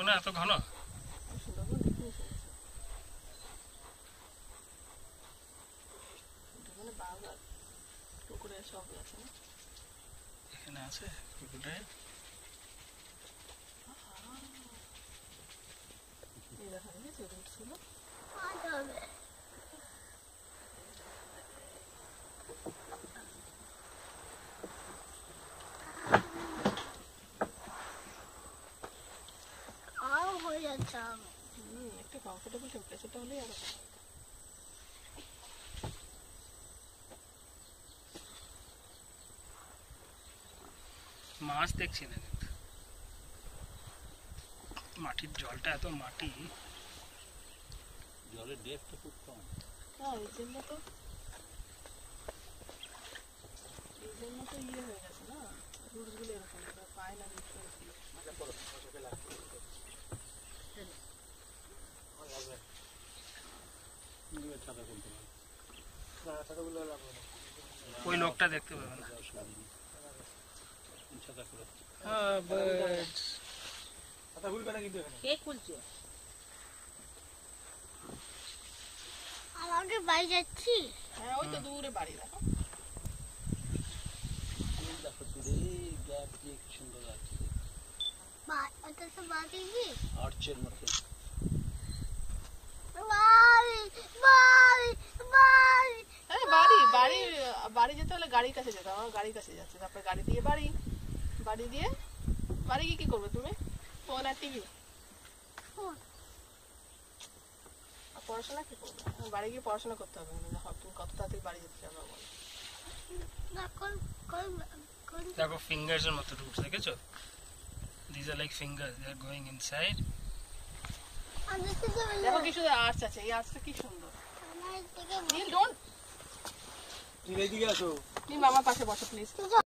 এখনো এত ঘন? এখানে আছে ক্রোকোডাইল। একটা কমফোর্টেবল টেম্পারেচারটা হলেই আর মাছ দেখছি না, কিন্তু মাটির জলটা এত মাটি, জলের ডেপথটা খুব কম। এই জন্য তো ইয়ে হয়ে গেছে না, রুটসগুলো এরকম পায় না। ওই লোকটা দেখতে পাবে না। আমাকে বাড়ি যাচ্ছি। হ্যাঁ, ওই তো দূরে বাড়ি দেখো। দেখো দূরে গ্যাপ দিয়ে কি সুন্দর আছে। ওটা তো বাড়ি কি? আর্চের মতো। বাড়ি যেতে হলে গাড়ির কাছে যেতে হবে, গাড়ির কাছে যাচ্ছে, তারপরে গাড়ি দিয়ে বাড়ি দিয়ে গিয়ে কি করবে তুমি? ফোন আর টিভি, পড়াশোনা কি করবে? বাড়ি গিয়ে পড়াশোনা করতে হবে। তুমি কত তাড়াতাড়ি বাড়ি যেতে চাও বলো? দেখো ফিঙ্গার্স এর মতো রুটস দেখেছো? These are like fingers, they are going inside. দেখো কি সুন্দর আর্চ আছে, এই আর্চটা কি সুন্দর। নীল, ডোন্ট, নীল এদিকে আসো, নীল মামার পাশে বসো প্লিজ।